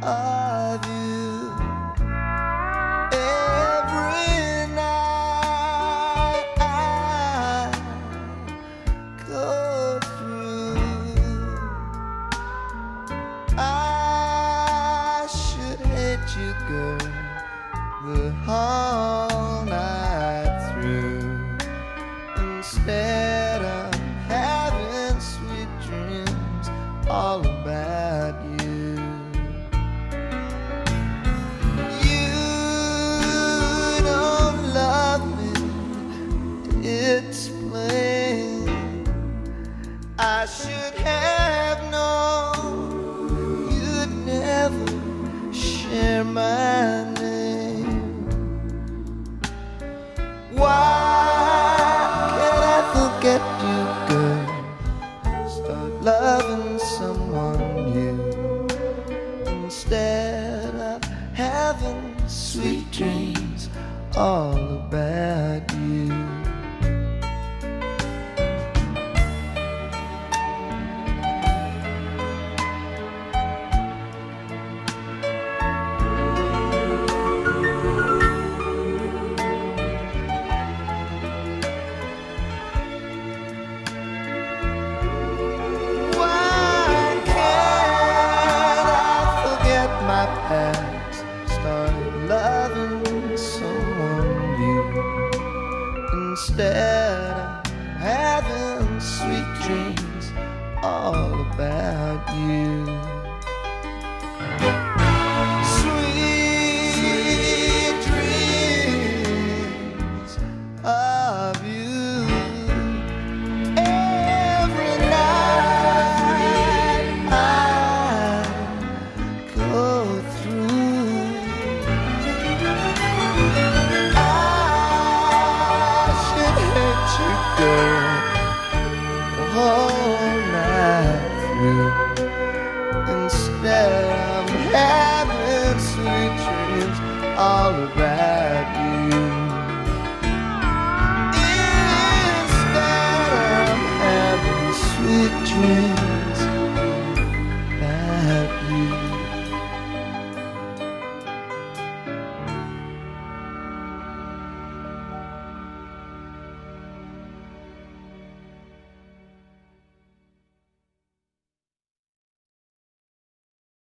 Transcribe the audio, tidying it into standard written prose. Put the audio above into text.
of you. Every night I go through, I should hate you, girl, the whole night through. Instead I'm having sweet dreams all about you. You don't love me, it's plain. I should have known you'd never share my name. Why can't I forget you, girl? Start loving someone new instead of having sweet dreams all about you. My past, started loving someone new instead of having sweet dreams all about you. Sweet dreams of you. Every night I go through, I should hate you, girl, the whole night through. Instead I'm having sweet dreams all about